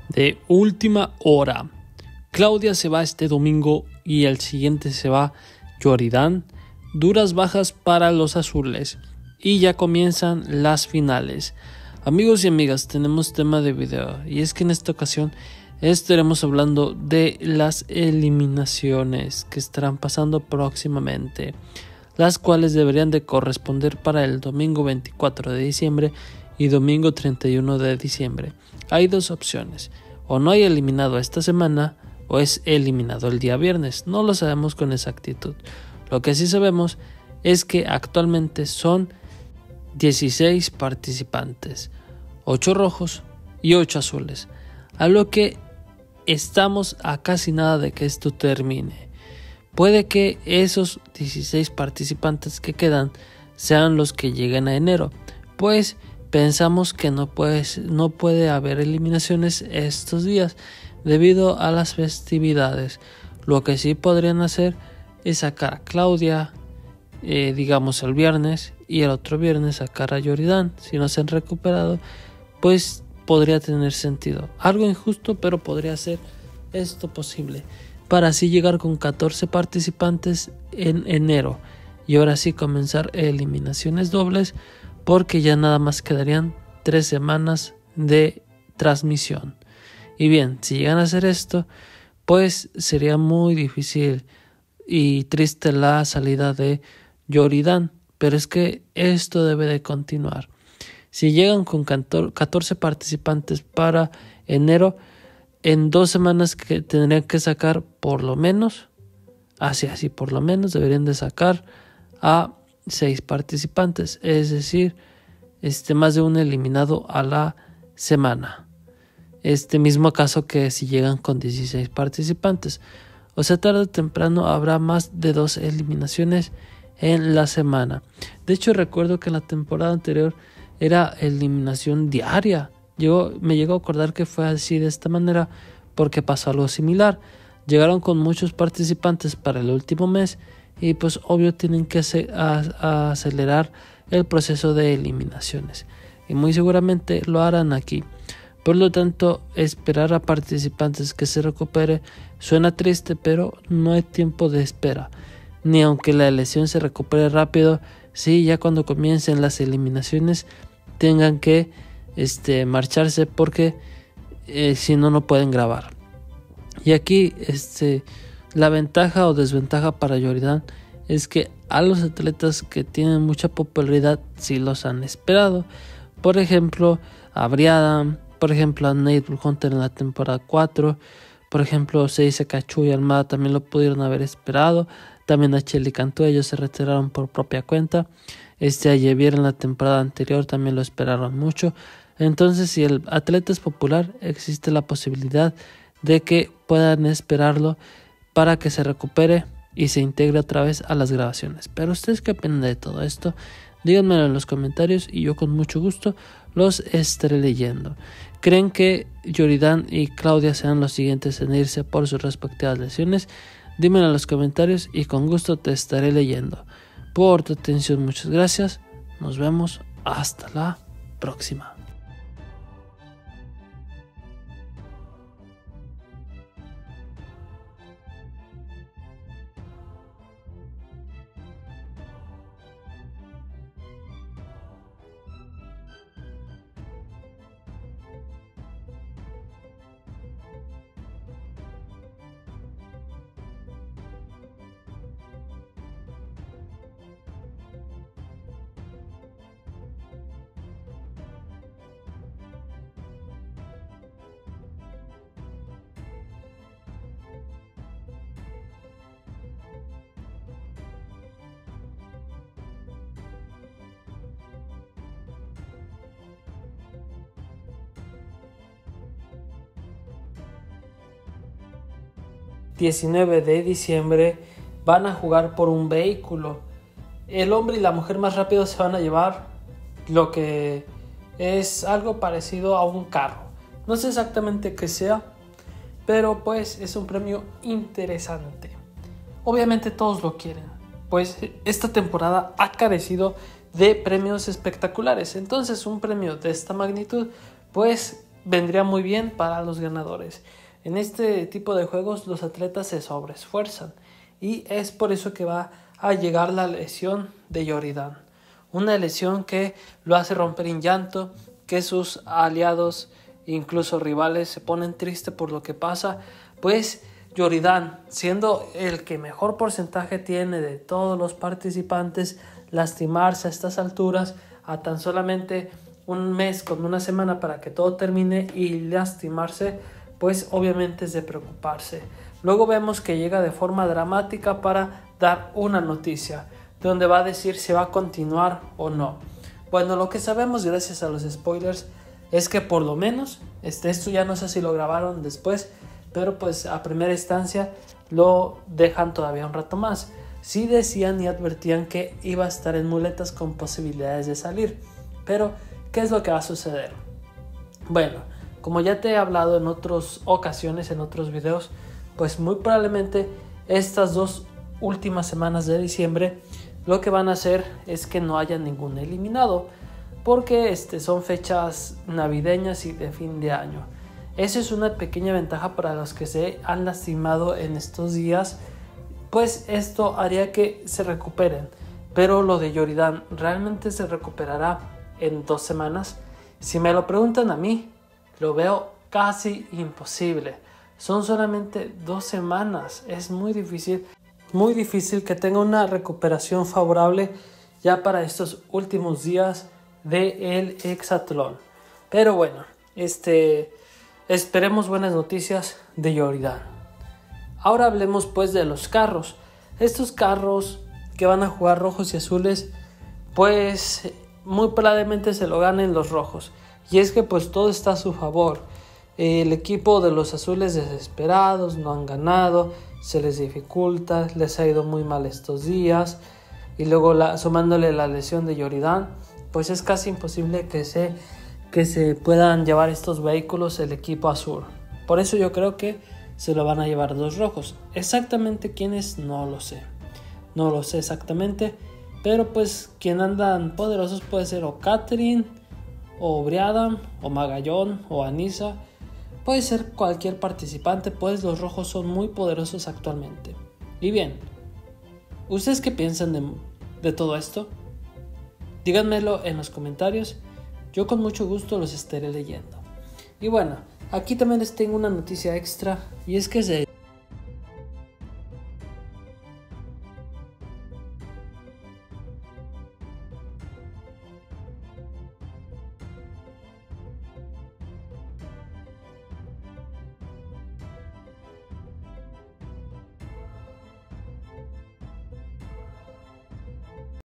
de última hora. Claudia se va este domingo y el siguiente se va Yoridán. Duras bajas para los azules y ya comienzan las finales. Amigos y amigas, tenemos tema de video y es que en esta ocasión estaremos hablando de las eliminaciones que estarán pasando próximamente, las cuales deberían de corresponder para el domingo 24 de diciembre y domingo 31 de diciembre. Hay dos opciones: o no hay eliminado esta semana o es eliminado el día viernes. No lo sabemos con exactitud. Lo que sí sabemos es que actualmente son 16 participantes, 8 rojos y 8 azules, a lo que estamos a casi nada de que esto termine. Puede que esos 16 participantes que quedan sean los que lleguen a enero, pues pensamos que no puede haber eliminaciones estos días debido a las festividades. Lo que sí podrían hacer es sacar a Claudia, digamos el viernes, y el otro viernes sacar a Yoridán. Si no se han recuperado, pues podría tener sentido. Algo injusto, pero podría ser esto posible, para así llegar con 14 participantes en enero y ahora sí comenzar eliminaciones dobles, porque ya nada más quedarían 3 semanas de transmisión. Y bien, si llegan a hacer esto, pues sería muy difícil y triste la salida de Yoridán, pero es que esto debe de continuar. Si llegan con 14 participantes para enero, en 2 semanas que tendrían que sacar por lo menos, por lo menos deberían de sacar a 6 participantes, es decir, más de un eliminado a la semana. Mismo caso que si llegan con 16 participantes. O sea, tarde o temprano habrá más de 2 eliminaciones en la semana. De hecho, recuerdo que en la temporada anterior era eliminación diaria. Me llegó a acordar que fue así de esta manera porque pasó algo similar. Llegaron con muchos participantes para el último mes y pues obvio tienen que acelerar el proceso de eliminaciones. Y muy seguramente lo harán aquí. Por lo tanto, esperar a participantes que se recupere suena triste, pero no hay tiempo de espera. Ni aunque la lesión se recupere rápido, sí, ya cuando comiencen las eliminaciones tengan que marcharse porque si no, no pueden grabar. Y aquí la ventaja o desventaja para Yoridán es que a los atletas que tienen mucha popularidad sí los han esperado. Por ejemplo, a Briadam, por ejemplo a Nate Hunter en la temporada 4, por ejemplo Seize Cachu y Almada también lo pudieron haber esperado. También a Chely Cantú, ellos se retiraron por propia cuenta. A Javier en la temporada anterior también lo esperaron mucho. Entonces, si el atleta es popular, existe la posibilidad de que puedan esperarlo para que se recupere y se integre otra vez a las grabaciones. Pero ustedes, ¿qué opinan de todo esto? Díganmelo en los comentarios y yo con mucho gusto los estaré leyendo. ¿Creen que Yoridán y Claudia sean los siguientes en irse por sus respectivas lesiones? Dímelo en los comentarios y con gusto te estaré leyendo. Por tu atención, muchas gracias. Nos vemos hasta la próxima. ...19 de diciembre... van a jugar por un vehículo. El hombre y la mujer más rápido se van a llevar lo que es algo parecido a un carro. No sé exactamente qué sea, pero pues es un premio interesante. Obviamente todos lo quieren, pues esta temporada ha carecido de premios espectaculares. Entonces un premio de esta magnitud pues vendría muy bien para los ganadores. En este tipo de juegos los atletas se sobreesfuerzan y es por eso que va a llegar la lesión de Yoridan. Una lesión que lo hace romper en llanto, que sus aliados, incluso rivales, se ponen tristes por lo que pasa, pues Yoridan, siendo el que mejor porcentaje tiene de todos los participantes, lastimarse a estas alturas, a tan solamente un mes con una semana para que todo termine y lastimarse, pues obviamente es de preocuparse. Luego vemos que llega de forma dramática para dar una noticia, donde va a decir si va a continuar o no. Bueno, lo que sabemos gracias a los spoilers es que por lo menos, esto ya no sé si lo grabaron después, pero pues a primera instancia lo dejan todavía un rato más. Sí decían y advertían que iba a estar en muletas con posibilidades de salir, pero ¿qué es lo que va a suceder? Bueno, como ya te he hablado en otras ocasiones, en otros videos, pues muy probablemente estas 2 últimas semanas de diciembre lo que van a hacer es que no haya ningún eliminado, porque son fechas navideñas y de fin de año. Esa es una pequeña ventaja para los que se han lastimado en estos días, pues esto haría que se recuperen. Pero lo de Yoridan, ¿realmente se recuperará en 2 semanas? Si me lo preguntan a mí, lo veo casi imposible. Son solamente 2 semanas. Es muy difícil que tenga una recuperación favorable ya para estos últimos días del hexatlón. Pero bueno, esperemos buenas noticias de Yoridan. Ahora hablemos pues de los carros. Estos carros que van a jugar rojos y azules, pues muy probablemente se lo ganen los rojos. Y es que pues todo está a su favor. El equipo de los azules desesperados, no han ganado, se les dificulta, les ha ido muy mal estos días. Y luego sumándole la lesión de Yoridan, pues es casi imposible que se puedan llevar estos vehículos el equipo azul. Por eso yo creo que se lo van a llevar los rojos. Exactamente quiénes no lo sé. No lo sé exactamente. Pero pues quien andan poderosos puede ser o Catherine, o Briadam, o Magallón, o Anissa. Puede ser cualquier participante, pues los rojos son muy poderosos actualmente. Y bien, ¿ustedes qué piensan de todo esto? Díganmelo en los comentarios. Yo con mucho gusto los estaré leyendo. Y bueno, aquí también les tengo una noticia extra, y es que se